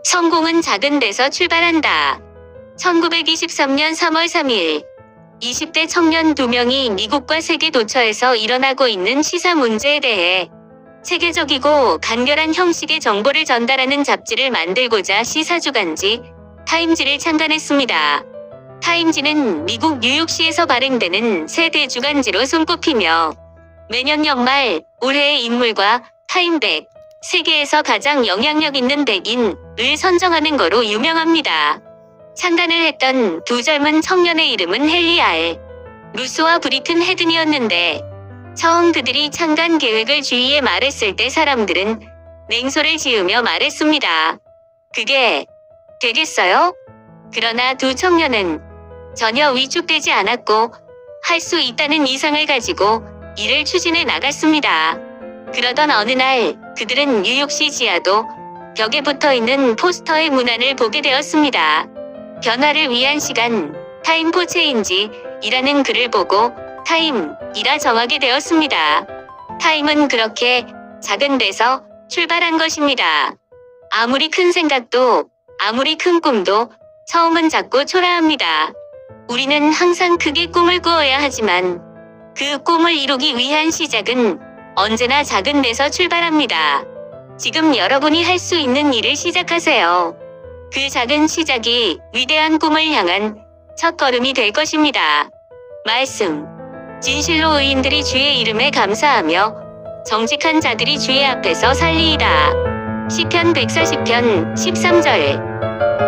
성공은 작은 데서 출발한다. 1923년 3월 3일 20대 청년 2명이 미국과 세계 도처에서 일어나고 있는 시사 문제에 대해 체계적이고 간결한 형식의 정보를 전달하는 잡지를 만들고자 시사주간지 타임지를 창간했습니다. 타임지는 미국 뉴욕시에서 발행되는 새 대주간지로 손꼽히며 매년 연말 올해의 인물과 타임100, 세계에서 가장 영향력 있는 100인을 선정하는 거로 유명합니다. 창간을 했던 두 젊은 청년의 이름은 헨리 R. 루소와 브리튼 헤든이었는데 처음 그들이 창간 계획을 주위에 말했을 때 사람들은 냉소를 지으며 말했습니다. 그게 되겠어요? 그러나 두 청년은 전혀 위축되지 않았고 할 수 있다는 이상을 가지고 이를 추진해 나갔습니다. 그러던 어느 날 그들은 뉴욕시 지하도 벽에 붙어있는 포스터의 문안을 보게 되었습니다. 변화를 위한 시간, 타임 포 체인지 이라는 글을 보고 타임이라 정하게 되었습니다. 타임은 그렇게 작은 데서 출발한 것입니다. 아무리 큰 생각도, 아무리 큰 꿈도 처음은 작고 초라합니다. 우리는 항상 크게 꿈을 꾸어야 하지만 그 꿈을 이루기 위한 시작은 언제나 작은 데서 출발합니다. 지금 여러분이 할 수 있는 일을 시작하세요. 그 작은 시작이 위대한 꿈을 향한 첫걸음이 될 것입니다. 말씀. 진실로 의인들이 주의 이름에 감사하며 정직한 자들이 주의 앞에서 살리이다. 시편 140편 13절.